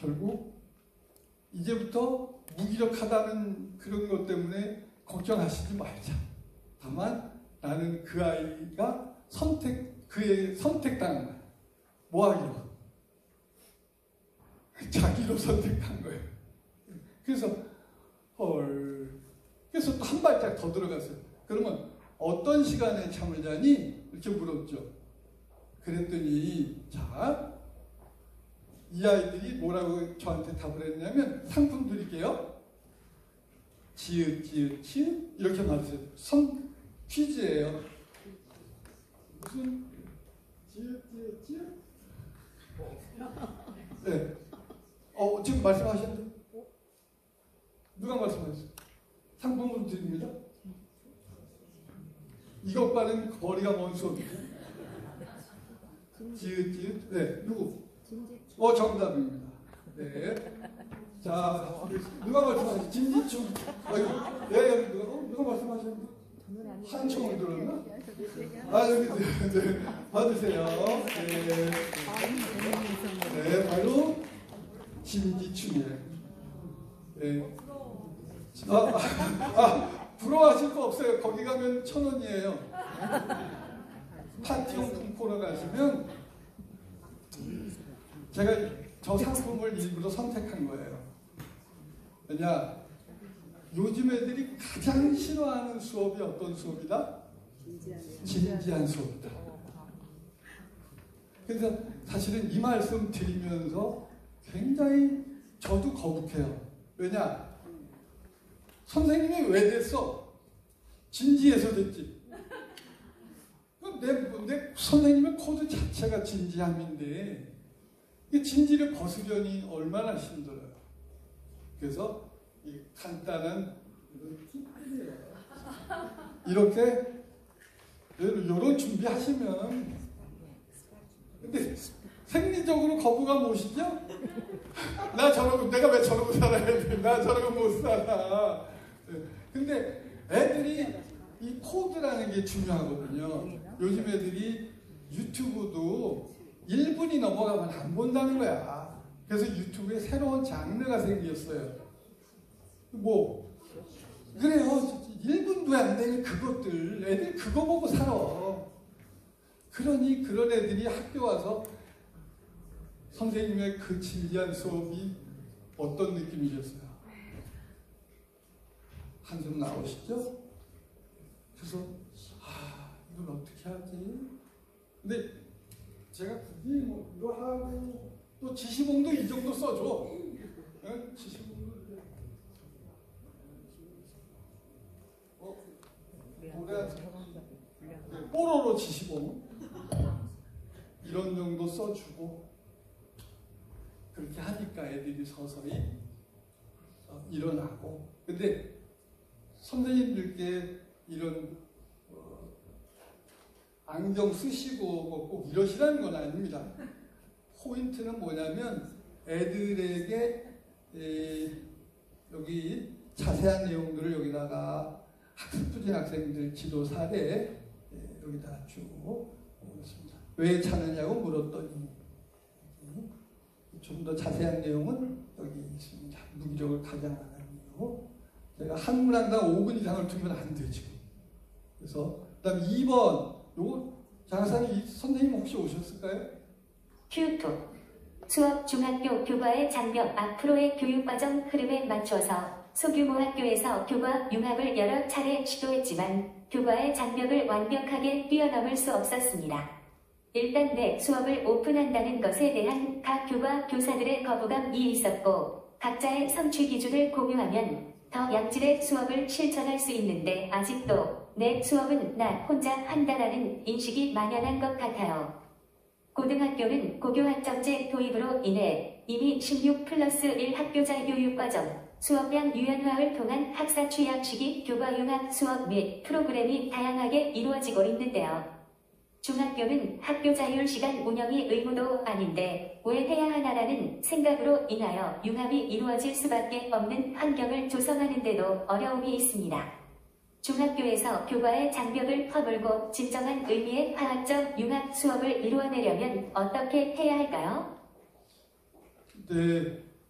결국 이제부터 무기력하다는 그런 것 때문에 걱정하시지 말자. 다만 나는 그 아이가 그의 선택당한 거야. 뭐 하기로? 자기로 선택한 거예요. 그래서 그래서 또 한 발짝 더 들어갔어요. 그러면 어떤 시간에 잠을 자니? 이렇게 물었죠. 그랬더니 자, 이 아이들이 뭐라고 저한테 답을 했냐면 상품 드릴게요. 지읒 지읒 지읒 이렇게 말했어요. 퀴즈예요. 무슨 지읒 지읒 지읒? 네. 지금 말씀하셨는데 누가 말씀하셨어요? 상품으로 드립니다. 이것과는 거리가 먼 수업이에요. 지읒 지읒. 네, 누구? 정답입니다. 네. 자, 누가 말씀하셨어요? 진지충. 네, 누가 말씀하셨는데? 한청을 들었나? 여기, 네. 받으세요. 네. 네, 바로 진지충이에요. 네. 부러워하실 거 없어요. 거기 가면 1,000원이에요. 파티용품 코너 가시면 제가 저 상품을 일부러 선택한 거예요. 왜냐, 요즘 애들이 가장 싫어하는 수업이 어떤 수업이다? 진지한 수업이다. 그래서 사실은 이 말씀 드리면서 굉장히 저도 거북해요. 왜냐? 선생님이 왜 됐어? 진지해서 됐지. 내 선생님의 코드 자체가 진지함인데 이 진지를 거스려니 얼마나 힘들어요. 그래서 이 간단한 이렇게 이런 준비하시면 근데 생리적으로 거부감 오시죠? 내가 왜 저러고 살아야 돼? 나 저러고 못 살아. 근데 애들이 이 코드라는 게 중요하거든요. 요즘 애들이 유튜브도 1분이 넘어가면 안 본다는 거야. 그래서 유튜브에 새로운 장르가 생겼어요. 그래요. 1분도 안 되는 그것들. 애들 그거 보고 살아. 그러니 그런 애들이 학교 와서 선생님의 그 진지한 수업이 어떤 느낌이셨어요? 한숨 나오시죠? 그래서 이걸 어떻게 하지? 근데 제가 굳이 이거 하고 또 지시봉도 이 정도 써줘. 응? 지시봉도 뽀로로 지시봉 이런 정도 써주고 그렇게 하니까 애들이 서서히 일어나고. 근데 선생님들께 이런 안경 쓰시고 꼭 이러시라는 건 아닙니다. 포인트는 뭐냐면 애들에게 여기 자세한 내용들을 여기다가 학습 부진 학생들 지도 사례 여기다 쭉 있습니다. 왜 찾느냐고 물었더니 좀 더 자세한 내용은 여기 있습니다. 무기력을 가장하는 이유. 제가 한 문항당 5분 이상을 두면 안 되죠. 그래서 그다음 2번 요거 장사님 선생님 혹시 오셨을까요? 큐토 수업 중학교 교과의 장벽 앞으로의 교육과정 흐름에 맞춰서 소규모 학교에서 교과 융합을 여러 차례 시도했지만 교과의 장벽을 완벽하게 뛰어넘을 수 없었습니다. 일단 내 수업을 오픈한다는 것에 대한 각 교과 교사들의 거부감이 있었고 각자의 성취 기준을 공유하면 더 양질의 수업을 실천할 수 있는데 아직도 내 수업은 나 혼자 한다라는 인식이 만연한 것 같아요. 고등학교는 고교학점제 도입으로 인해 이미 16+1 학교자 교육과정, 수업량 유연화를 통한 학사 취약 시기 교과 융합 수업 및 프로그램이 다양하게 이루어지고 있는데요. 중학교는 학교 자율 시간 운영이 의무도 아닌데 왜 해야 하나라는 생각으로 인하여 융합이 이루어질 수밖에 없는 환경을 조성하는 데도 어려움이 있습니다. 중학교에서 교과의 장벽을 허물고 진정한 의미의 화학적 융합 수업을 이루어내려면 어떻게 해야 할까요? 네,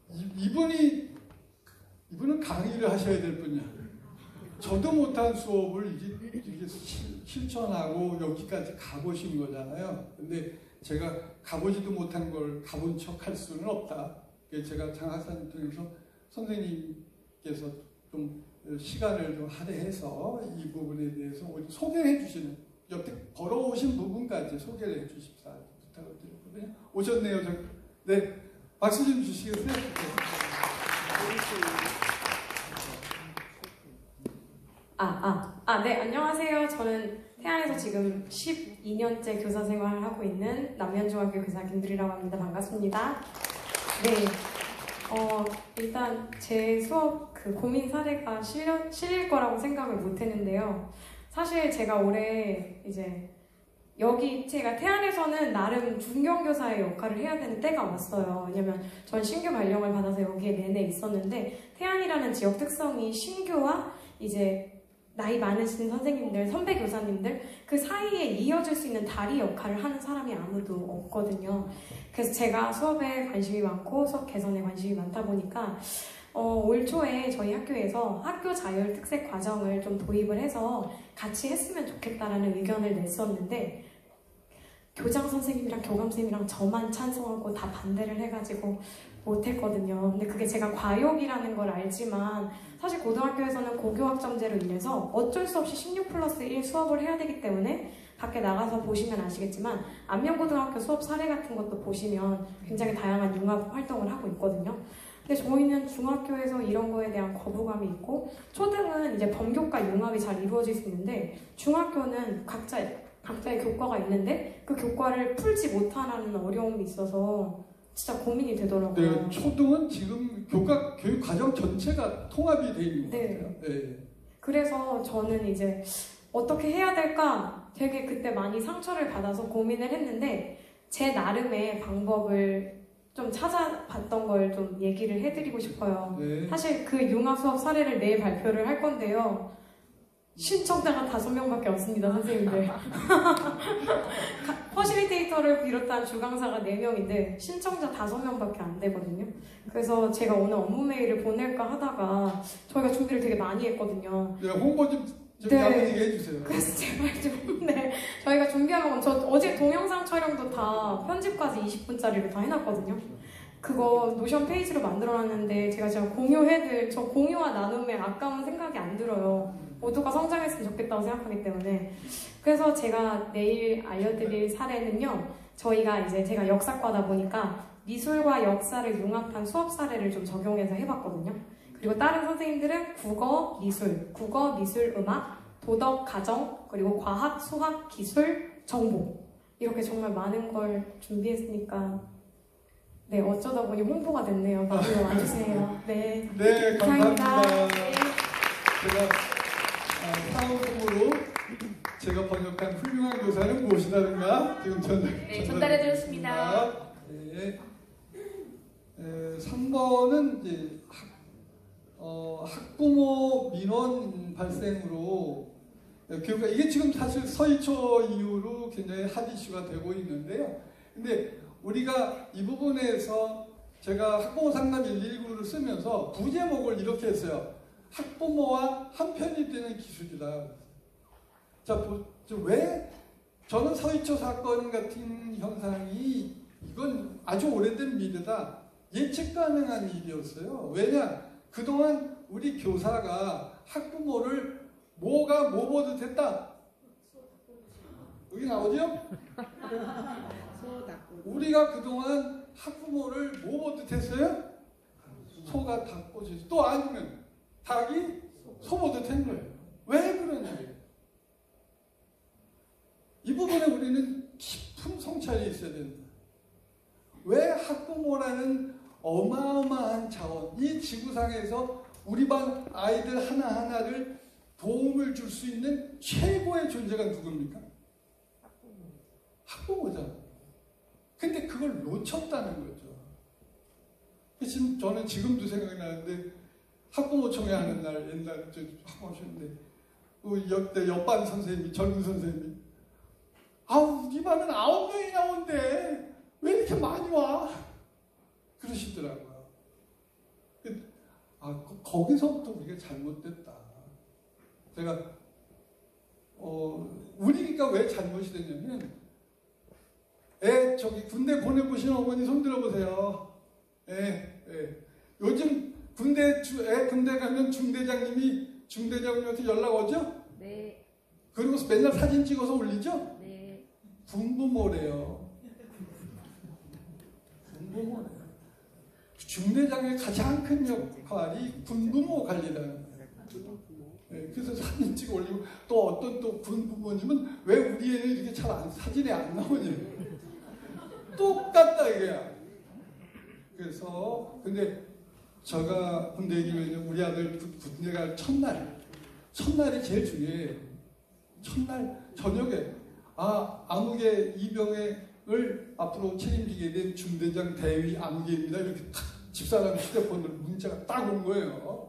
이분은 강의를 하셔야 될 분이야. 저도 못한 수업을 이게 실천하고 여기까지 가보신 거잖아요. 근데 제가 가보지도 못한 걸 가본 척 할 수는 없다. 제가 장학사님 통해서 선생님께서 좀 시간을 좀 할애해서 이 부분에 대해서 소개해 주시는, 옆에 걸어오신 부분까지 소개를 해 주십사 부탁을 드렸거든요. 오셨네요. 네, 박수 좀 주시겠어요? 네, 안녕하세요. 저는 태안에서 지금 12년째 교사 생활을 하고 있는 남면중학교 교사 김두리라고 합니다. 반갑습니다. 네, 일단 제 수업 그 고민 사례가 실릴 거라고 생각을 못 했는데요. 사실 제가 올해 이제 여기 제가 태안에서는 나름 중견교사의 역할을 해야 되는 때가 왔어요. 왜냐면 전 신규 발령을 받아서 여기에 내내 있었는데 태안이라는 지역 특성이 신규와 이제 나이 많으신 선생님들, 선배 교사님들 그 사이에 이어질 수 있는 다리 역할을 하는 사람이 아무도 없거든요. 그래서 제가 수업에 관심이 많고 수업 개선에 관심이 많다 보니까 올 초에 저희 학교에서 학교 자율 특색 과정을 좀 도입을 해서 같이 했으면 좋겠다라는 의견을 냈었는데 교장 선생님이랑 교감 선생님이랑 저만 찬성하고 다 반대를 해가지고 못했거든요. 근데 그게 제가 과욕이라는 걸 알지만 사실 고등학교에서는 고교학점제로 인해서 어쩔 수 없이 16+1 수업을 해야 되기 때문에 밖에 나가서 보시면 아시겠지만 안면고등학교 수업 사례 같은 것도 보시면 굉장히 다양한 융합 활동을 하고 있거든요. 근데 저희는 중학교에서 이런 거에 대한 거부감이 있고 초등은 이제 범교과 융합이 잘 이루어질 수 있는데 중학교는 각자의 교과가 있는데 그 교과를 풀지 못하는 어려움이 있어서 진짜 고민이 되더라고요. 네, 초등은 지금 교육 과정 전체가 통합이 돼 있는 것 같아요. 네. 그래서 저는 이제 어떻게 해야 될까 되게 그때 많이 상처를 받아서 고민을 했는데 제 나름의 방법을 좀 찾아봤던 걸 좀 얘기를 해드리고 싶어요. 네. 사실 그 융합 수업 사례를 내일 발표를 할 건데요. 신청자가 5명밖에 없습니다, 선생님들. 퍼실리테이터를 비롯한 주강사가 4명인데 신청자 5명밖에 안 되거든요. 그래서 제가 오늘 업무 메일을 보낼까 하다가 저희가 준비를 되게 많이 했거든요. 네, 홍보 좀 네. 야무지게 해주세요. 그래서 제발 좀, 네. 저희가 준비한 건 저 어제 동영상 촬영도 다 편집까지 20분짜리로 다 해놨거든요. 그거 노션 페이지로 만들어놨는데 제가 지금 저 공유와 나눔에 아까운 생각이 안 들어요. 모두가 성장했으면 좋겠다고 생각하기 때문에. 그래서 제가 내일 알려드릴 사례는요. 제가 역사과다 보니까 미술과 역사를 융합한 수업 사례를 좀 적용해서 해봤거든요. 그리고 다른 선생님들은 국어, 미술, 음악, 도덕, 가정, 그리고 과학, 수학, 기술, 정보 이렇게 정말 많은 걸 준비했으니까 네, 어쩌다 보니 홍보가 됐네요. 많이 와주세요. 네, 네, 감사합니다. 네. 제가 사후공으로 제가 번역한 훌륭한 교사는 무엇이다는가 지금 전달해드렸습니다. 네. 3번은 이제 학부모 민원 발생으로 교육과 이게 지금 사실 서희초 이후로 굉장히 핫 이슈가 되고 있는데요. 근데 우리가 이 부분에서 제가 학부모 상담 119를 쓰면서 부제목을 이렇게 했어요. 학부모와 한편이 되는 기술이다. 자, 왜 저는 서희초 사건 같은 현상이 이건 아주 오래된 미래다. 예측 가능한 일이었어요. 왜냐? 그동안 우리 교사가 학부모를 뭐 보듯 했다? 여기 나오죠? 우리가 그동안 학부모를 뭐 보듯 했어요? 소가 닭 보듯. 또 아니면 닭이 소 보듯 한 거예요. 왜 그러냐? 이 부분에 우리는 깊은 성찰이 있어야 된다. 왜 학부모라는 어마어마한 자원, 이 지구상에서 우리 반 아이들 하나하나를 도움을 줄 수 있는 최고의 존재가 누굽니까? 학부모잖아. 근데 그걸 놓쳤다는 거죠. 지금 저는 지금도 생각이 나는데 학부모총회 하는 날 옛날 학부모총회인데 그 옆반 선생님이 젊은 선생님이 아우 우리 반은 9명이 나온대 왜 이렇게 많이 와? 그러시더라고요. 거기서부터 우리가 잘못됐다. 제가 우리가 왜 잘못이 됐냐면 저기 군대 보내보신 어머니 손 들어보세요. 요즘 군대 가면 중대장님한테 연락 오죠? 네. 그리고 맨날 사진 찍어서 올리죠? 네. 군부모래요. 군부모래요. 중대장의 가장 큰 역할이 군부모 관리라는 거예요. 그래서 사진 찍어 올리고 또 어떤 또 군부모님은 왜 우리 애는 이렇게 사진에 안 나오니? 똑같다 이거야. 그래서 근데 제가 군대 얘기면 우리 아들 군대 갈 첫날이 제일 중요해. 첫날 저녁에 암흑의 이병을 앞으로 책임지게 된 중대장 대위 암기입니다. 이렇게 탁 집사람 휴대폰으로 문자가 딱 온 거예요.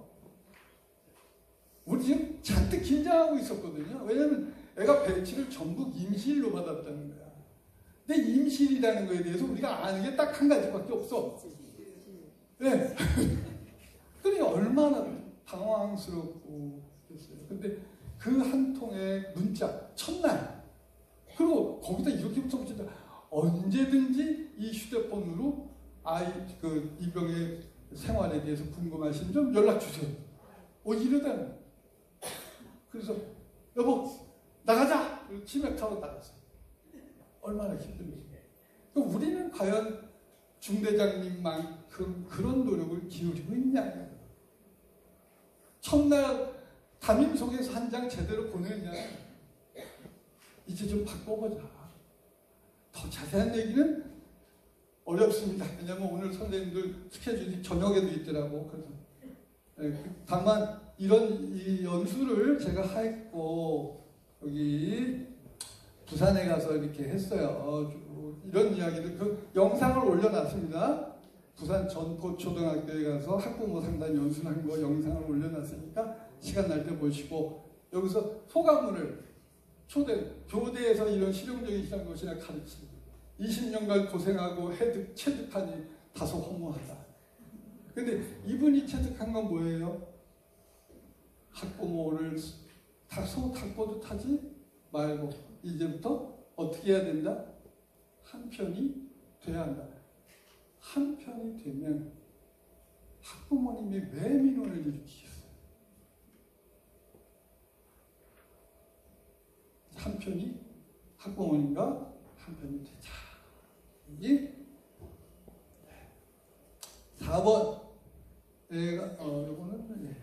우리 지금 잔뜩 긴장하고 있었거든요. 왜냐면 애가 배치를 전북 임실로 받았다는 거야. 근데 임실이라는 거에 대해서 우리가 아는 게 딱 한 가지밖에 없어. 네. 그러니 얼마나 당황스럽고 그랬어요. 근데 그 한 통의 문자 첫날 그리고 거기다 이렇게부터 붙인다. 언제든지 이 휴대폰으로 이병의 생활에 대해서 궁금하신 점 연락 주세요. 이러다는. 그래서 여보 나가자. 치맥하고 나갔어요. 얼마나 힘듭니까? 우리는 과연 중대장님만큼 그런 노력을 기울이고 있냐? 첫날 담임 속에서 한 장 제대로 보내냐? 이제 좀 바꿔보자. 더 자세한 얘기는 어렵습니다. 왜냐면 오늘 선생님들 스케줄이 저녁에도 있더라고. 그래서 다만 이 연수를 제가 했고 여기 부산에 가서 이렇게 했어요. 이런 이야기를 그 영상을 올려놨습니다. 부산 전포초등학교에 가서 학부모 상담 연수한 거 영상을 올려놨으니까 시간 날 때 보시고 여기서 소감문을 교대에서 이런 실용적인 것이나 가르치고 20년간 고생하고 체득하니 다소 허무하다. 근데 이분이 체득한 건 뭐예요? 학부모를 탁보도 타지 말고 이제부터 어떻게 해야 된다? 한 편이 돼야 한다. 한 편이 되면 학부모님이 왜 민원을 일으키겠어요? 한 편이 학부모님과 한 편이 되자. 이게 4번 요거는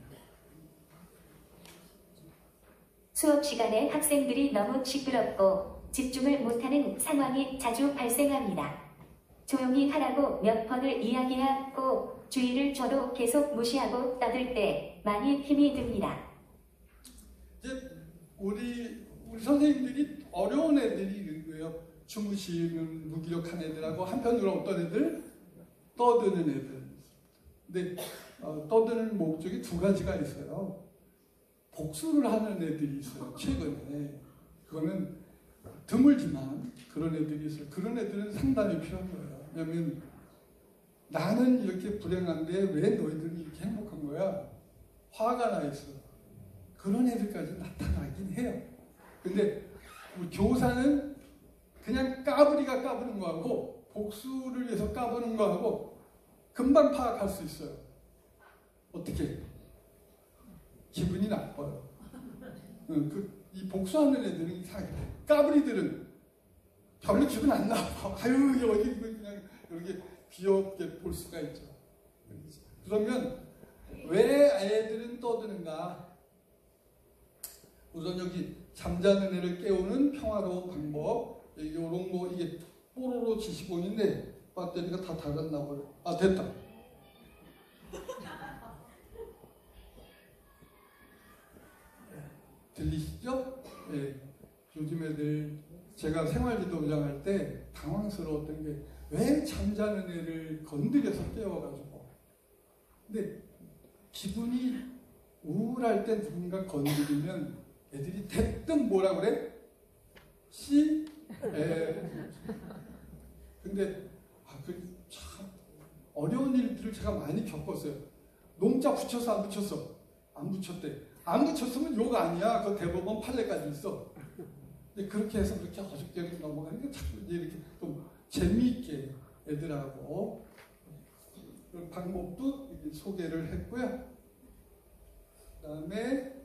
수업 시간에 학생들이 너무 시끄럽고 집중을 못하는 상황이 자주 발생합니다. 조용히 하라고 몇 번을 이야기하고 주의를 줘도 계속 무시하고 떠들 때 많이 힘이 듭니다. 이제 우리 선생님들이 어려운 애들이 있는 거예요. 주무시는 무기력한 애들하고 한편으로 어떤 애들? 떠드는 애들. 근데 떠드는 목적이 두 가지가 있어요. 복수를 하는 애들이 있어요. 최근에. 그거는 드물지만 그런 애들이 있어요. 그런 애들은 상담이 필요한 거예요. 왜냐하면 나는 이렇게 불행한데 왜 너희들은 이렇게 행복한 거야? 화가 나 있어. 그런 애들까지 나타나긴 해요. 근데 교사는 그냥 까부리가 까부는 거하고 복수를 위해서 까부는 거하고 금방 파악할 수 있어요. 어떻게? 기분이 나빠요. 이 복수하는 애들은 이상해. 까부리들은 별로 기분 안 나빠. 여기 그냥 이렇게 귀엽게 볼 수가 있죠. 그러면 왜 애들은 떠드는가? 우선 여기 잠자는 애를 깨우는 평화로운 방법. 요런 거 이게 뽀로로 지시본인데 배터리가 다 닳았나 봐요. 됐다. 들리시죠? 네. 요즘 애들 제가 생활지도부장 할 때 당황스러웠던 게 왜 잠자는 애를 건드려서 깨워가지고. 근데 기분이 우울할 때 누군가 건드리면 애들이 대뜸 뭐라 그래? 근데 참 어려운 일들을 제가 많이 겪었어요. 농자 붙였어 안 붙였어? 안 붙였대. 안 붙였으면 욕 아니야. 그 대법원 판례까지 있어. 근데 그렇게 해서 그렇게 어저께 넘어가니까 자꾸 이렇게 좀 재미있게 애들하고 그 방법도 소개를 했고요. 그다음에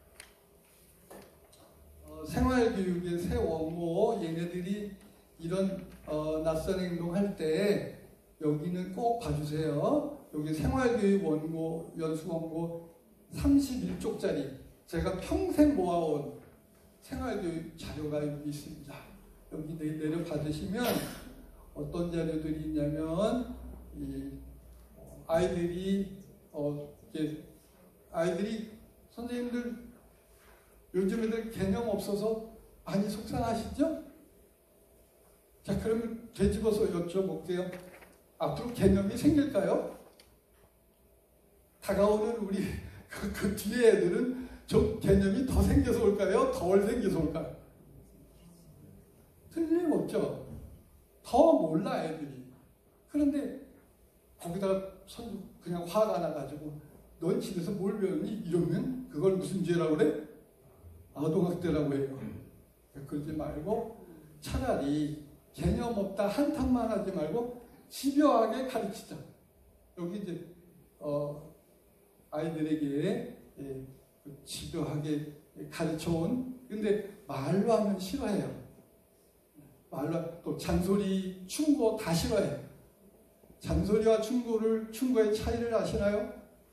생활교육의 새 원고 얘네들이 이런 낯선 행동할 때 여기는 꼭 봐주세요. 여기 생활교육 원고 연수 원고 31쪽짜리 제가 평생 모아온 생활교육 자료가 여기 있습니다. 여기 내려 받으시면 어떤 자료들이 있냐면 아이들이 선생님들 요즘 애들 개념 없어서 많이 속상하시죠? 자, 그러면 되짚어서 여쭤볼게요. 앞으로 개념이 생길까요? 다가오는 우리 그 뒤에 애들은 저 개념이 더 생겨서 올까요? 덜 생겨서 올까요? 틀림없죠. 더 몰라 애들이. 그런데 거기다가 그냥 화가 나가지고 넌 집에서 뭘 배웠니? 이러면 그걸 무슨 죄라고 그래? 아동학대라고 해요. 그러지 말고 차라리 개념 없다 한탄만 하지 말고 집요하게 가르치자. 여기 이제 아이들에게 집요하게 가르쳐온. 근데 말로 하면 싫어해요. 말로 또 잔소리, 충고 다 싫어해요. 잔소리와 충고의 차이를 아시나요?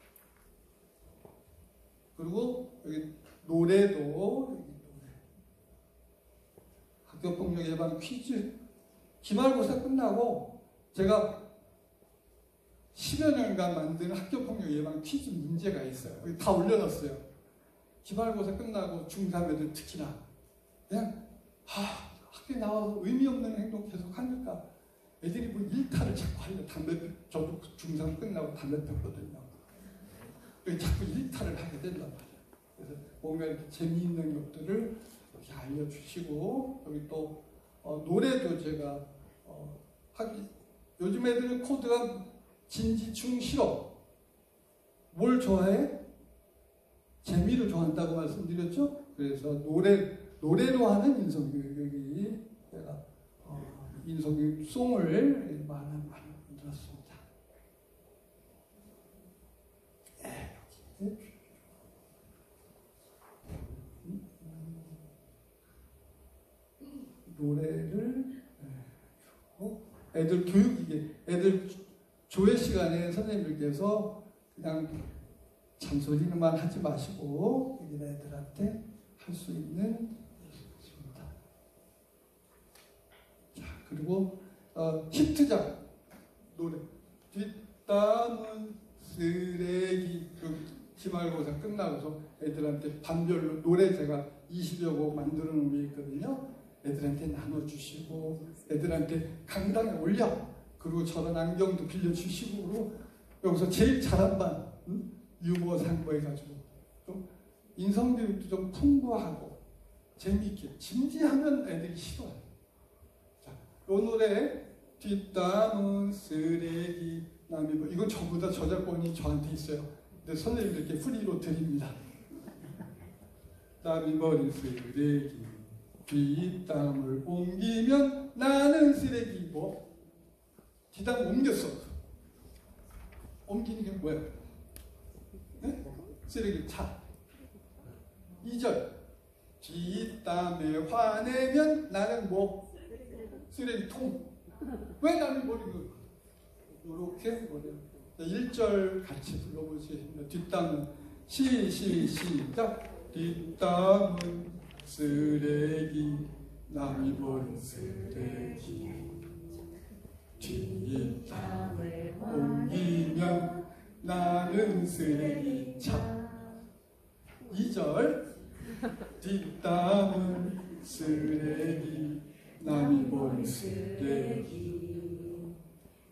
그리고 여기 노래도 학교폭력 예방 퀴즈 기말고사 끝나고 제가 10여 년간 만든 학교폭력 예방 퀴즈 문제가 있어요. 여기 다 올려놨어요. 기말고사 끝나고 중3 애들 특히나 그냥 학교에 나와서 의미 없는 행동 계속 하니까 애들이 뭐 일탈을 자꾸 하려 저도 중3 끝나고 담배 폈거든요. 자꾸 일탈을 하게 된단 말이에요. 그래서 뭔가 이렇게 재미있는 것들을 이렇게 알려주시고 여기 또 노래도 제가 요즘 애들은 코드가 진지충 싫어. 뭘 좋아해? 재미를 좋아한다고 말씀드렸죠? 그래서 노래로 하는 인성교육이 제가 인성교육 송을 만들었습니다. 노래를 애들 교육이게 애들 조회 시간에 선생님들께서 그냥 잔소리만 하지 마시고 애들한테 할 수 있는 것입니다. 자, 그리고 히트작 노래 뒷담은 쓰레기 기말고사 끝나고서 애들한테 반별로 노래 제가 20여 곡 만들어 놓은 게 있거든요. 애들한테 나눠주시고 애들한테 강당에 올려. 그리고 저런 안경도 빌려주시고 여기서 제일 잘한 반 유머 상고해가지고 좀 인성교육도 좀 풍부하고 재미있게 진지하면 애들이 싫어요. 자, 이 노래 뒷담은 쓰레기 남이 뭐 이건 전부 다 저작권이 저한테 있어요. 근데 선생님들께 프리로 드립니다. 남이 버린 쓰레기 뒷담을 옮기면 나는 쓰레기고 뒷담 옮겼어. 옮기는 게 뭐야? 네? 쓰레기 차. 2절 뒷담에 화내면 나는 뭐? 쓰레기통. 왜 남이 버리고 이렇게 버려요. 1절 같이 불러보시겠습니다. 뒷담은 시작. 뒷담은 쓰레기 남이 버린 쓰레기 뒷담을 옮기면 나는 쓰레기차. 2절 뒷담은 쓰레기 남이 버린 쓰레기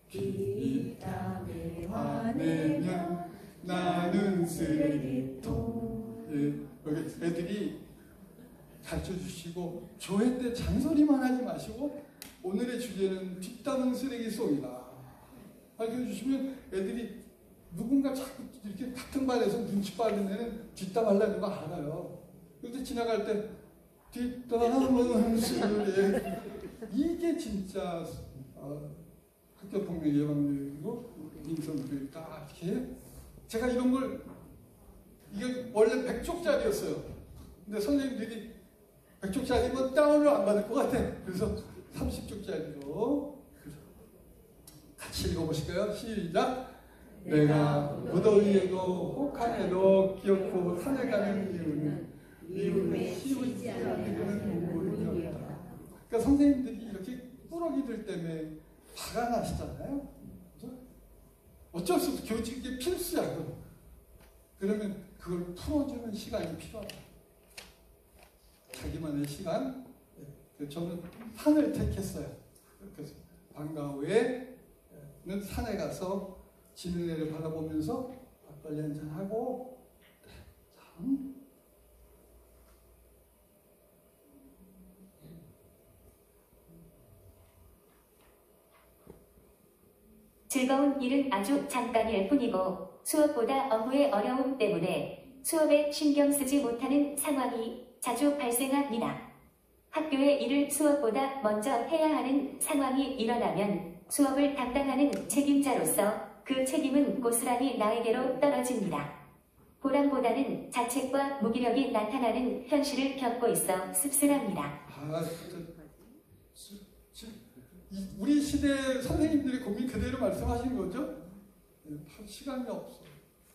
뒷담에 화내면 나는 쓰레기통. 여기 애들이 가르쳐 주시고 조회 때 잔소리만 하지 마시고 오늘의 주제는 뒷담은 쓰레기송이다. 알려주시면 애들이 누군가 자꾸 이렇게 반에서 눈치 빠른 애는 뒷담 하려는 거 알아요. 그런데 지나갈 때 뒷담은 쓰레 이게 진짜 학교폭력 예방교육이고 인성교육 딱 이렇게 제가 이런 걸 이게 원래 100쪽짜리였어요. 근데 선생님들이 100쪽짜리면 다운을 안 받을 것 같아. 그래서 30쪽짜리로 같이 읽어보실까요? 시작! 내가 무더위에도 혹한에도 기어코 산에 가는 이유는 미움에 쉬우지 않는 동물이었다. 그러니까 선생님들이 이렇게 꾸러기들 때문에 화가 나시잖아요. 그죠? 어쩔 수 없어. 교직이 필수야. 그러면 그걸 풀어주는 시간이 필요하다. 자기만의 시간. 저는 산을 택했어요. 그래서 방과후에는 산에 가서 지는 애를 바라보면서 막걸리 한잔 하고 참 즐거운 일은 아주 잠깐일 뿐이고 수업보다 업무의 어려움 때문에 수업에 신경 쓰지 못하는 상황이 자주 발생합니다. 학교의 일을 수업보다 먼저 해야 하는 상황이 일어나면 수업을 담당하는 책임자로서 그 책임은 고스란히 나에게로 떨어집니다. 보람보다는 자책과 무기력이 나타나는 현실을 겪고 있어 씁쓸합니다. 우리 시대 선생님들의 고민 그대로 말씀하신 거죠? 시간이 없어.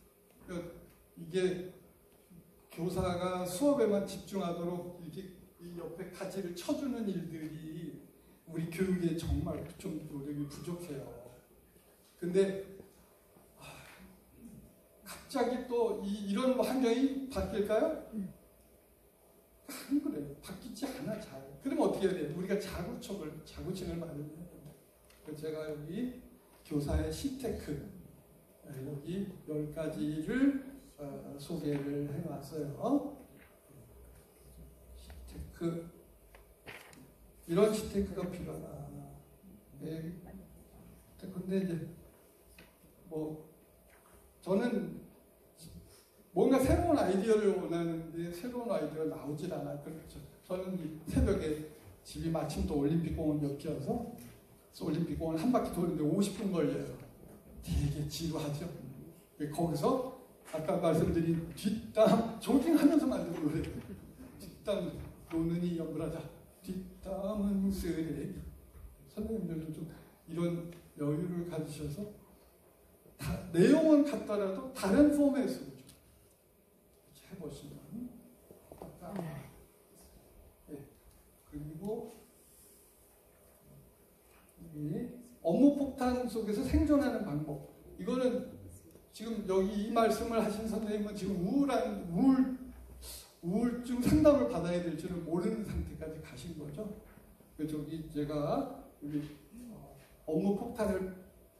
이게 교사가 수업에만 집중하도록 이렇게 이 옆에 가지를 쳐주는 일들이 우리 교육에 정말 좀 노력이 부족해요. 근데 갑자기 또 이런 환경이 바뀔까요? 안 그래. 바뀌지 않아 잘. 그럼 어떻게 해야 돼? 우리가 자구책을 마련해야 된다. 그래서 제가 여기 교사의 시테크 여기 10가지를 소개를 해놨어요. 시테크 이런 시테크가 필요하다. 근데 이제 뭐 저는 뭔가 새로운 아이디어를 원하는데 새로운 아이디어가 나오질 않아. 그렇죠. 저는 이 새벽에 집이 마침 또 올림픽공원 옆이어서 올림픽공원 한 바퀴 도는데 50분 걸려요. 되게 지루하죠. 거기서 아까 말씀드린 뒷담 조깅하면서 만든 노래. 뒷담 노는이 연불하자. 뒷담은 쓰레. 선생님들도 좀 이런 여유를 가지셔서 내용은 같더라도 다른 포맷으로 좀 해보시면 그리고 업무 폭탄 속에서 생존하는 방법. 이거는 지금 여기 이 말씀을 하신 선생님은 지금 우울증 상담을 받아야 될지는 모르는 상태까지 가신 거죠. 저기 제가 여기 업무 폭탄을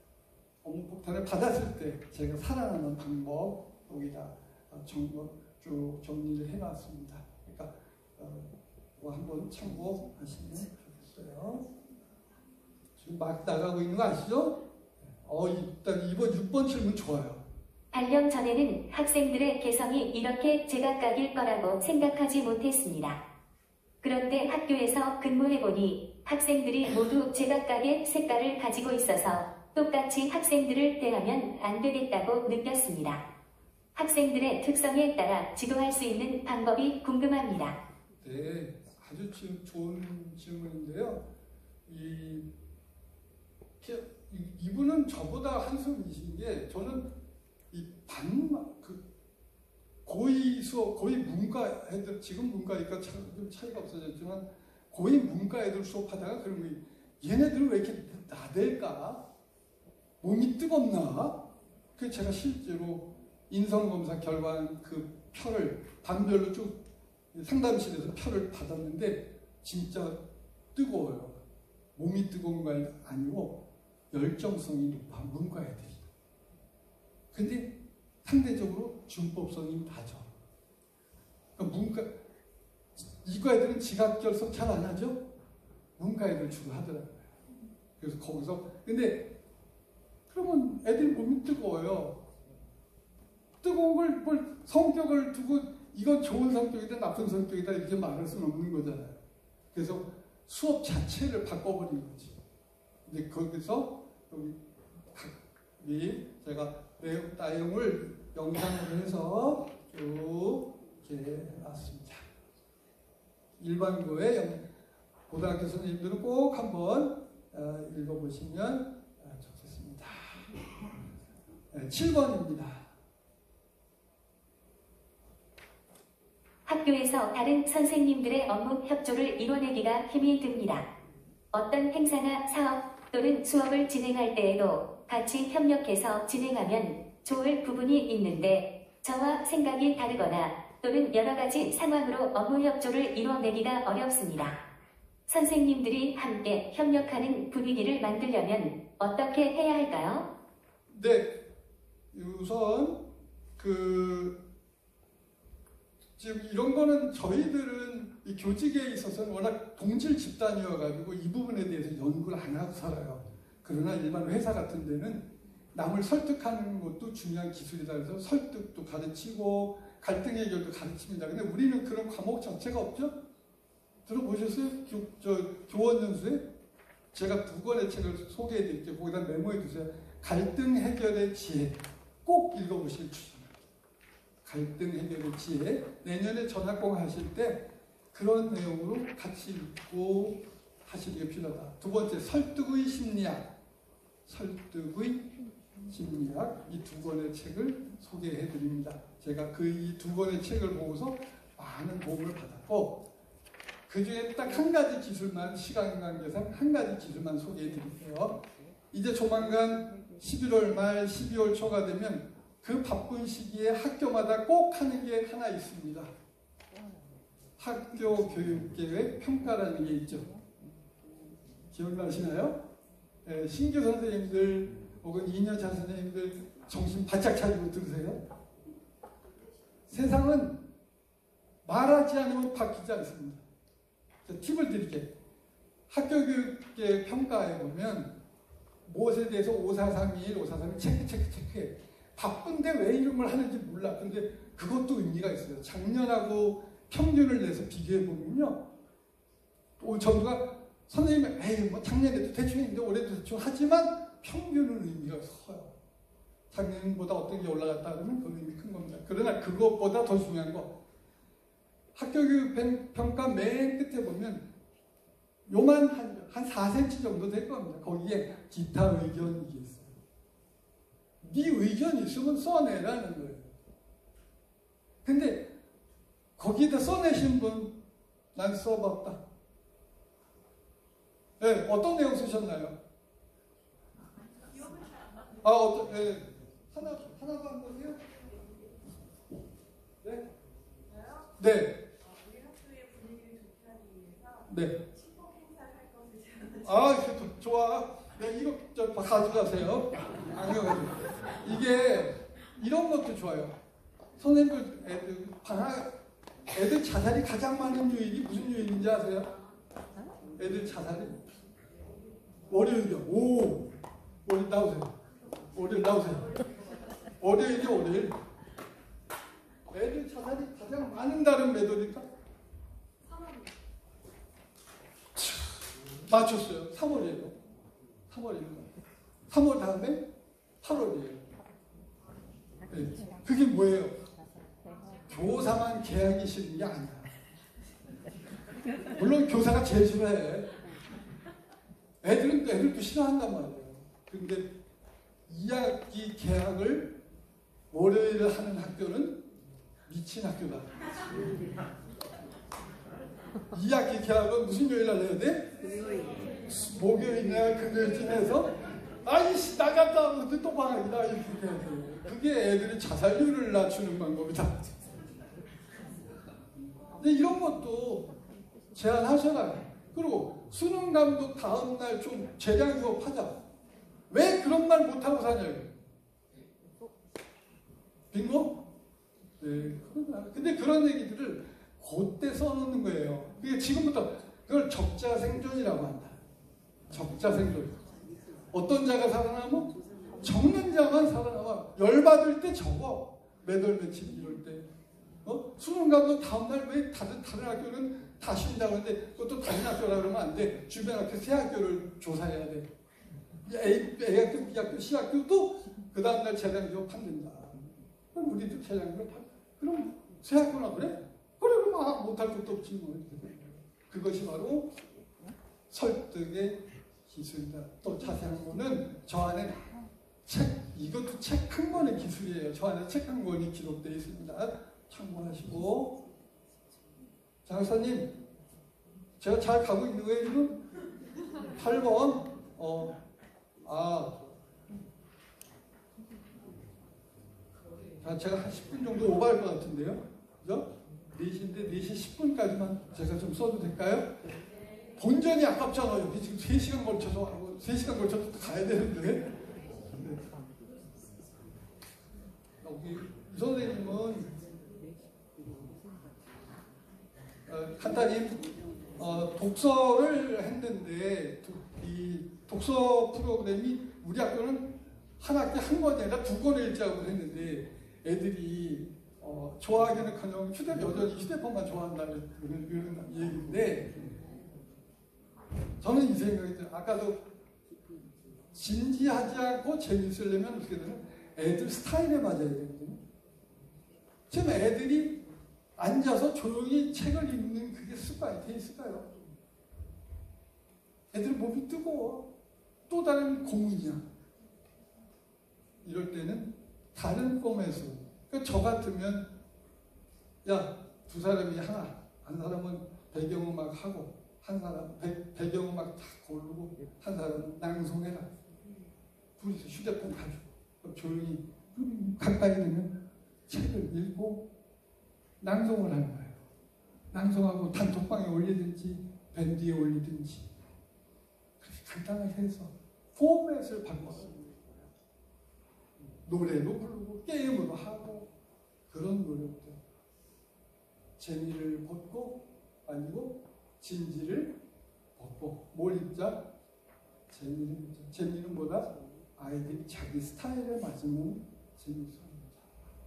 받았을 때 제가 살아나는 방법 여기다 쭉 정리를 해놨습니다. 그러니까 뭐 한번 참고하시면 좋겠어요. 지금 막 나가고 있는 거 아시죠? 일단 이번 6번 질문 좋아요. 발령 전에는 학생들의 개성이 이렇게 제각각일 거라고 생각하지 못했습니다. 그런데 학교에서 근무해보니 학생들이 모두 제각각의 색깔을 가지고 있어서 똑같이 학생들을 대하면 안 되겠다고 느꼈습니다. 학생들의 특성에 따라 지도할 수 있는 방법이 궁금합니다. 네, 아주 좋은 질문인데요. 이분은 저보다 한숨이신 게 저는 고위 수업, 고위 문과 애들, 지금 문과니까 좀 차이가 없어졌지만 고위 문과 애들 수업하다가 그러면 얘네들 왜 이렇게 나댈까? 몸이 뜨겁나? 그래서 제가 실제로 인성검사 결과한 그 표를 반별로 쭉 상담실에서 표를 받았는데 진짜 뜨거워요. 몸이 뜨거운 거 아니고 열정성이 높아 문과 애들이. 근데 상대적으로 준법성이 낮아. 그러니까 이과 애들은 지각 결석 잘 안 하죠? 문과 애들 주로 하더라고요. 그래서 거기서 근데 그러면 애들 몸이 뜨거워요. 뜨거운 걸 뭘 성격을 두고 이건 좋은 성격이다 나쁜 성격이다 이렇게 말할 수는 없는 거잖아요. 그래서 수업 자체를 바꿔버린 거지. 근데 거기서 여기 제가 내용을 영상으로 해서 쭉 이렇게 해놨습니다. 일반고의 고등학교 선생님들은 꼭 한번 읽어보시면 좋겠습니다. 7번입니다. 학교에서 다른 선생님들의 업무 협조를 이뤄내기가 힘이 듭니다. 어떤 행사나 사업 또는 수업을 진행할 때에도 같이 협력해서 진행하면 좋을 부분이 있는데 저와 생각이 다르거나 또는 여러 가지 상황으로 업무 협조를 이뤄내기가 어렵습니다. 선생님들이 함께 협력하는 분위기를 만들려면 어떻게 해야 할까요? 네, 우선 지금 이런 거는 저희들은 이 교직에 있어서는 워낙 동질 집단이어가지고 이 부분에 대해서 연구를 안 하고 살아요. 그러나 일반 회사 같은 데는 남을 설득하는 것도 중요한 기술이다 해서 설득도 가르치고 갈등 해결도 가르칩니다. 근데 우리는 그런 과목 자체가 없죠? 들어보셨어요? 교원 연수에? 제가 2권의 책을 소개해 드릴게요. 거기다 메모해 두세요. 갈등 해결의 지혜. 꼭 읽어보시길 추천합니다. 갈등 해결의 지혜. 내년에 전학공 하실 때 그런 내용으로 같이 읽고 하시는 게 필요하다. 2번째, 설득의 심리학. 설득의 심리학. 이 2권의 책을 소개해 드립니다. 제가 이 2권의 책을 보고서 많은 도움을 받았고 그 중에 딱 한 가지 기술만, 시간 관계상 한 가지 기술만 소개해 드릴게요. 이제 조만간 11월 말 12월 초가 되면 그 바쁜 시기에 학교마다 꼭 하는 게 하나 있습니다. 학교 교육계획 평가라는 게 있죠. 기억나시나요? 네, 신규 선생님들 혹은 2년차 선생님들 정신 바짝 차리고 들으세요. 세상은 말하지 않으면 바뀌지 않습니다. 팁을 드릴게요. 학교교육계 평가에 보면 무엇에 대해서 5431, 5431 체크해. 바쁜데 왜 이런 걸 하는지 몰라. 근데 그것도 의미가 있어요. 작년하고 평균을 내서 비교해 보면요. 전부가 선생님이 에이 뭐 작년에도 대충 했는데 올해도 대충 하지만 평균은 의미가 커요. 작년보다 어떤 게 올라갔다 그러면 그 의미 큰 겁니다. 그러나 그것보다 더 중요한 거 학교교육 평가 맨 끝에 보면 요만 한 4cm 정도 될 겁니다. 거기에 기타 의견이 있어요. 네 의견 있으면 써내라는 거예요. 근데 거기다 써내신 분, 난 써봤다. 네, 어떤 내용 쓰셨나요? 네. 하나도 안 보세요? 네? 네. 네. 좋아. 네, 이거 가져가세요. 안경가지고. 이게 이런 것도 좋아요. 선생님들 애들 자살이 가장 많은 요인이 무슨 요인인지 아세요? 애들 자살이 월요일이요. 월요일 나오세요. 월요일. 애들 자살이 가장 많은 달은 몇 월일까? 3월. 맞췄어요. 3월이에요. 3월 다음에 8월이에요. 네. 그게 뭐예요? 교사만 계약이 싫은 게 아니야. 물론 교사가 제일 싫어해. 애들도 싫어한단 말이에요. 근데 2학기 계약을 월요일에 하는 학교는 미친 학교다. 2학기 계약은 무슨 요일 날 해야 돼? 목요일이나 금요일쯤 해서 아이씨 나갔다 하면 또 방학이다 이렇게 해야 돼. 그게 애들의 자살률을 낮추는 방법이다. 근데 이런 것도 제안하셔라. 그리고 수능 감독 다음날 좀 재량 수업하자. 왜 그런 말 못하고 사냐고. 빙고? 네. 근데 그런 얘기들을 그때 써놓는 거예요. 그게 지금부터 그걸 적자생존이라고 한다. 적자생존. 어떤 자가 살아남어? 적는 자만 살아남아. 열받을 때 적어. 매달 며칠 이럴 때 수능 가도 다음날 왜 다른 학교는 다 쉰다고 하는데 그것도 다른 학교라 그러면 안 돼. 주변 학교 세 학교를 조사해야 돼. A학교, B학교, C학교도 그 다음날 재량 기업한댄다. 그럼 우리도 재량 기업한. 그럼 세 학교나 그래? 그래 그럼 못할 것도 없지 뭐. 그것이 바로 설득의 기술이다. 또 자세한 거는 저 안에 이것도 책 한 권의 기술이에요. 저 안에 책 한 권이 기록되어 있습니다. 참고하시고. 장사님, 제가 잘 가고 있는 거예요, 지금? 8번, 제가 한 10분 정도 오버할 것 같은데요? 그죠? 4시인데 4시 10분까지만 제가 좀 써도 될까요? 본전이 아깝잖아요. 지금 3시간 걸쳐서 하고, 3시간 걸쳐서 가야 되는데. 여기, 이 선생님은, 간단히, 독서를 했는데, 이 독서 프로그램이 우리 학교는 한 학기 한 권이 아니라 2권을 일작으로 했는데, 애들이, 좋아하기는커녕 여전히 휴대폰만 좋아한다는 그런 얘기인데, 저는 이 생각이 들어요. 아까도 진지하지 않고 재밌으려면 어떻게 되나? 애들 스타일에 맞아야 되거든요. 지금 애들이 앉아서 조용히 책을 읽는 그게 습관이 돼 있을까요? 애들 몸이 뜨거워. 또 다른 고문이야. 이럴 때는 다른 포맷으로. 그러니까 저 같으면 두 사람이 한 사람은 배경음악하고 한 사람 배경음악 다 고르고 한 사람은 낭송해라. 둘이서 휴대폰 가지고 조용히 가까이 되면 책을 읽고 낭송을 하는 거예요. 낭송하고 단톡방에 올리든지 밴드에 올리든지 그렇게 간단하게 해서 포맷을 바꿔서 노래도 부르고 게임으로 하고 그런 노력들. 재미를 벗고 아니고 진지를 벗고 뭘 읽자? 재미를 읽자. 재미는 뭐다? 아이들이 자기 스타일에 맞으면 재미있어 합니다.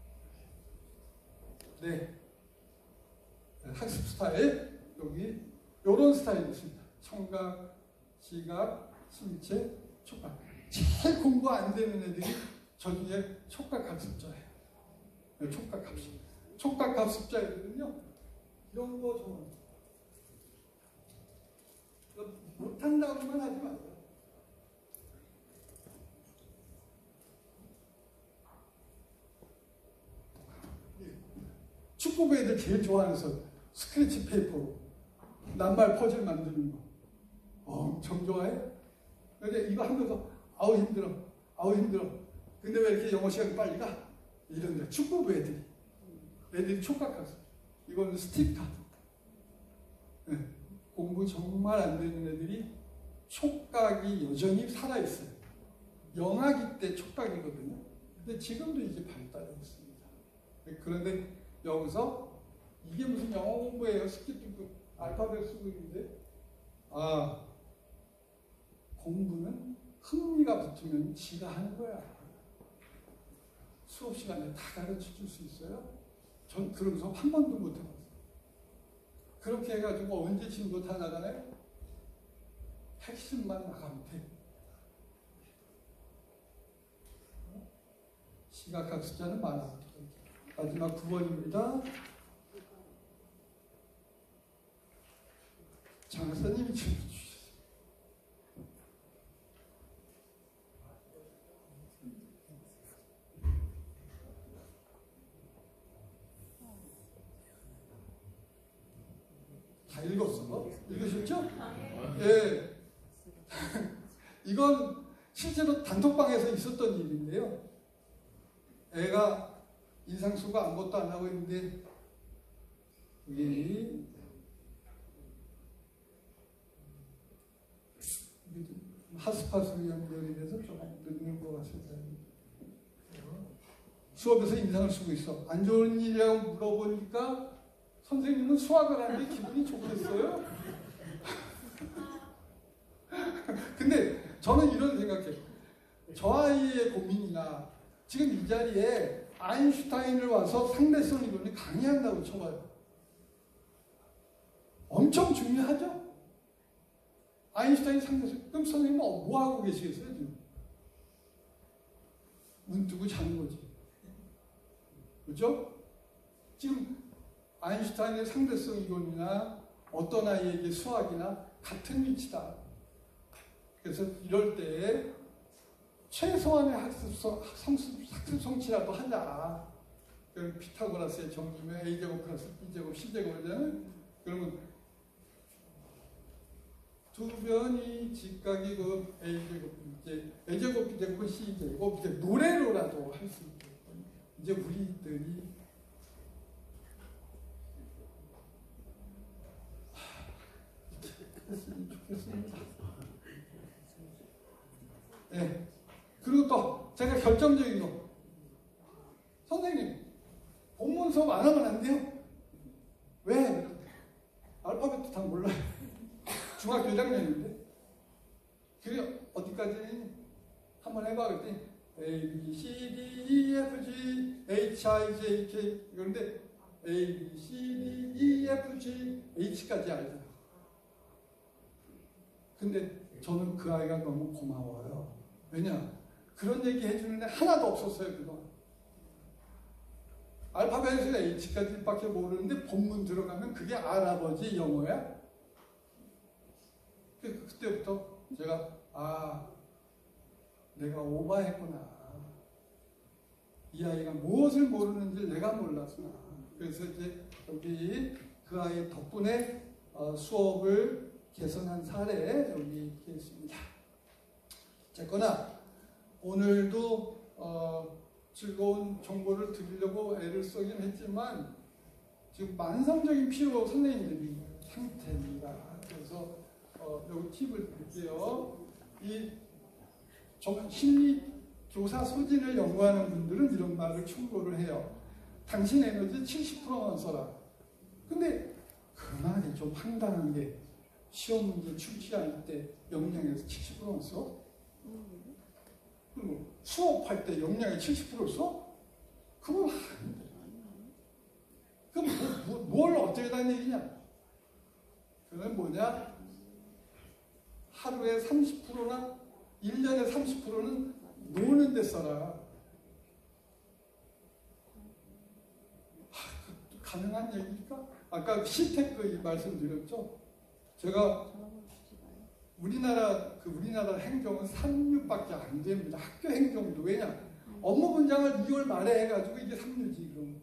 네. 학습 스타일 여기 이런 스타일이 있습니다. 청각, 시각, 신체, 촉각. 제일 공부 안 되는 애들이 저 중에 촉각 학습자예요. 네, 촉각 학습. 촉각 학습자 애들은요 이런 거 좋아합니다. 못한다고만 하지 마세요. 축구부 애들 제일 좋아하는 서 스크래치 페이퍼로 낱말 퍼즐 만드는 거 엄청 좋아해. 근데 이거 하면서 아우 힘들어 근데 왜 이렇게 영어 시간이 빨리 가? 이런데 축구부 애들이 촉각학습. 이거는 스티카. 네. 공부 정말 안 되는 애들이 촉각이 여전히 살아있어요. 영아기 때 촉각이거든요. 근데 지금도 이제 발달하고 있습니다. 그런데 여기서 이게 무슨 영어 공부예요? 스키트도 알파벳 쓰고 있는데 공부는 흥미가 붙으면 지가 하는 거야. 수업 시간에 다 가르쳐 줄 수 있어요? 전 그런 수업 한 번도 못 해봤어요. 그렇게 해가지고 언제 친구 다 나가나요? 핵심만 나가면 돼. 시각학습자는 많아. 마지막 9번입니다. 장사님이 질문 주셨어요. 다 읽었어? 읽으셨죠? 예. 이건 실제로 단톡방에서 있었던 일인데요. 애가 인상수가 아무것도 안 하고 있는데 여기 하스파스 연결이 돼서 조금 늦는 것 같습니다. 수업에서 인상을 쓰고 있어. 안 좋은 일이라고 물어보니까 선생님은 수학을 하는 게 기분이 좋겠어요? 근데 저는 이런 생각해요. 저 아이의 고민이나 지금 이 자리에 아인슈타인을 와서 상대성 이론을 강의한다고 쳐봐요. 엄청 중요하죠? 아인슈타인 상대성. 그럼 선생님은 뭐 하고 계시겠어요, 지금? 눈 뜨고 자는 거지. 그죠? 지금 아인슈타인의 상대성 이론이나 어떤 아이에게 수학이나 같은 위치다. 그래서 이럴 때 최소한의 학습 성취라도 하자. 그럼 피타고라스의 정리면 a제곱 플러스 b제곱 c제곱이잖아요. 그러면 두 변이 직각이 그 a제곱 이제 a제곱 b제곱 c제곱 이제 노래로라도 할 수 있게끔 이제 우리들이 했으면 좋겠습니다. 네. 그리고 또 제가 결정적인 거, 선생님 본문 수업 안 하면 안 돼요? 왜? 알파벳도 다 몰라요. 중학교 1학년인데. 그래 어디까지 한번 해봐 그랬더니 A, B, C, D, E, F, G, H, I, J, K 그런데 A, B, C, D, E, F, G, H까지 알더라고. 근데 저는 그 아이가 너무 고마워요. 왜냐? 그런 얘기 해주는 애 하나도 없었어요, 그동안. 알파벳에서 H까지밖에 모르는데 본문 들어가면 그게 알아버지 영어야? 그때부터 제가 내가 오바했구나. 이 아이가 무엇을 모르는지 내가 몰랐구나. 그래서 이제 여기 그 아이 덕분에 수업을 개선한 사례 여기 있습니다. 어쨌거나 오늘도 즐거운 정보를 드리려고 애를 쓰긴 했지만 지금 만성적인 피로 선생님들이 상태입니다. 그래서 여기 팁을 드릴게요. 이 심리 교사 소진을 연구하는 분들은 이런 말을 충고를 해요. 당신 에너지 70%만 써라. 근데 그 말이 좀 황당한 게 시험 문제 출제할 때 역량에서 70%만 써? 그리고 수업할 때 역량의 70%를 써? 그건 아닌데. 그럼 뭘 어떻게 다는 얘기냐? 그건 뭐냐? 하루에 30%나 1년에 30%는 노는 데 써라. 가능한 얘기니까? 아까 시테크 말씀드렸죠? 제가 우리나라 행정은 3류밖에 안 됩니다. 학교 행정도. 왜냐? 업무 분장을 2월 말에 해가지고 이게 3류지, 그럼.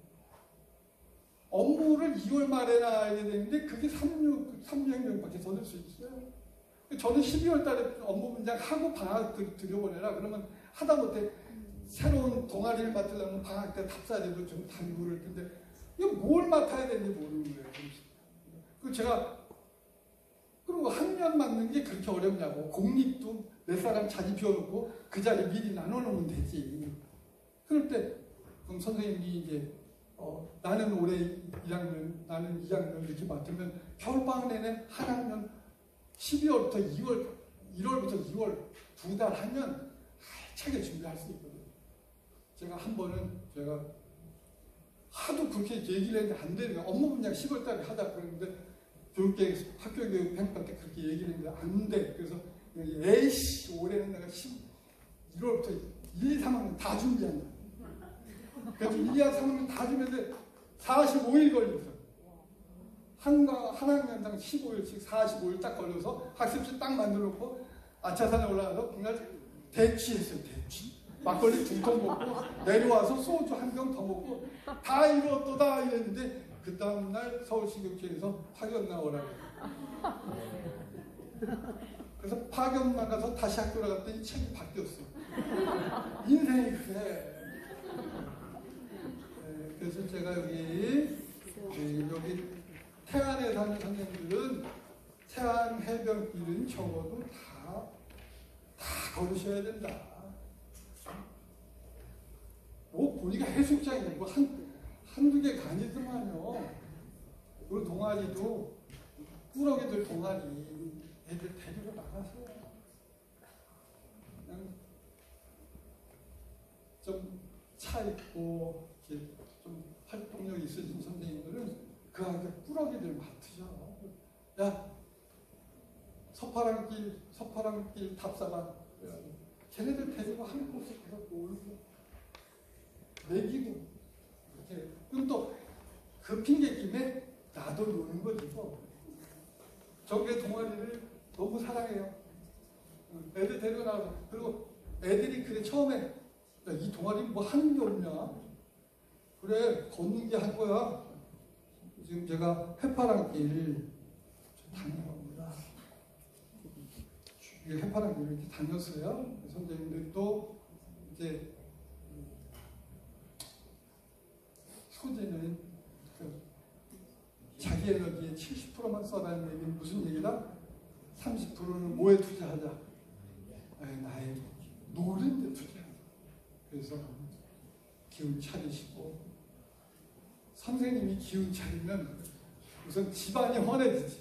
업무를 2월 말에나 해야 되는데 그게 3류 행정밖에 더 될 수 있어요. 저는 12월 달에 업무 분장하고 방학 들여보내라. 그러면 하다못해 새로운 동아리를 맡으려면 방학 때 답사라도 좀 다니고 그럴 텐데 이거 뭘 맡아야 되는지 모르는 거예요. 그 제가 그리고 학년 맡는 게 그렇게 어렵냐고. 공립도 몇 사람 자리 비워놓고 그 자리 미리 나눠놓으면 되지. 그럴 때 그럼 선생님이 이제 나는 올해 1학년, 나는 2학년 이렇게 맡으면 겨울방학 내내 한 학년 12월부터 2월, 1월부터 2월 2달 하면 알차게 준비할 수 있거든요. 제가 한 번은 제가 하도 그렇게 얘기를 했는데 안 되는 거예요. 업무 분장 10월 달에 하자 그랬는데 학교교육 평가 때 그렇게 얘기를 했는데 안 돼. 그래서 에이씨 올해는 내가 1월부터 1, 2, 3학년 다 준비한다. 그래서 1, 2, 3학년 다 준비했는데 45일 걸렸어요. 한 학년당 15일씩 45일 딱 걸려서 학습실 딱 만들어놓고 아차산에 올라가서 그날 대취했어요. 대취. 막걸리 2통 먹고 내려와서 소주 한 병 더 먹고 다 이뤘도다 이랬는데 그 다음날 서울시교육청에서 파견 나오라고. 그래서 파견 나가서 다시 학교로 갔더니 책이 바뀌었어요. 인생이 그래. 네, 그래서 제가 여기 태안에 사는 선생님들은 태안 해변길은 적어도 다 걸으셔야 된다. 뭐 보니까 해수욕장이 뭐 한두 개 가니더만요. 그 동아리도 꾸러기들 동아리 애들 데리고 나가서 그냥 좀 차 있고 이렇게 좀 활동력 있으신 선생님들은 그 안에 꾸러기들 맡으셔. 야, 서파랑길 답사가 걔네들 데리고 한 곳에 가서 놀고 먹이고 이렇게. 그럼 또 그 핑계김에 나도 노는 거지 뭐. 저게 동아리를 너무 사랑해요. 애들 데리고 나가서. 그리고 애들이 그래 처음에 야, 이 동아리 뭐 하는 게 없냐? 그래 걷는 게 한 거야. 지금 제가 해파랑길 다녀봅니다. 해파랑길 이렇게 다녔어요. 선생님들도 이제 소재는 자기 에너지의 70%만 써라는 얘기는 무슨 얘기다? 30%는 뭐에 투자하자? 나의 노는데 투자하자. 그래서 기운 차리시고, 선생님이 기운 차리면 우선 집안이 헌해지지.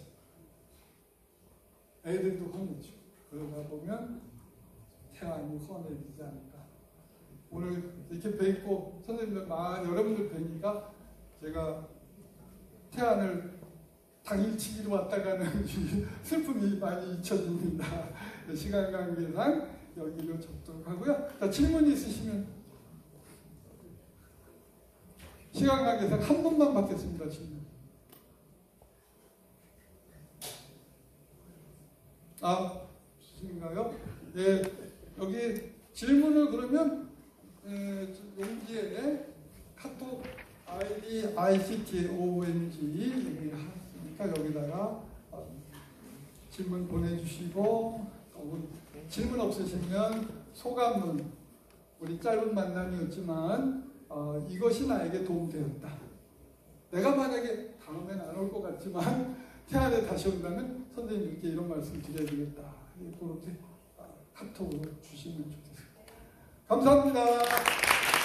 애들도 헌해지고. 그러다 보면 태안이 헌해지지 않을까. 오늘 이렇게 뵙고 선생님들 여러분들 뵈니까 제가 태안을 당일치기로 왔다가는 슬픔이 많이 잊혀집니다. 시간 관계상 여기로 접도록 하고요. 자, 질문 있으시면 시간 관계상 한 분만 받겠습니다. 질문. 주신가요? 예, 여기 질문을 그러면 용지에 카톡 아이디 ICTONG 얘기하니까 여기다가 질문 보내주시고, 질문 없으시면 소감문, 우리 짧은 만남이었지만 이것이 나에게 도움되었다. 내가 만약에 다음엔 안 올 것 같지만 태안에 다시 온다면 선생님께 이런 말씀 드려야 되겠다. 그렇게 카톡으로 주시면 좋겠습니다. 감사합니다.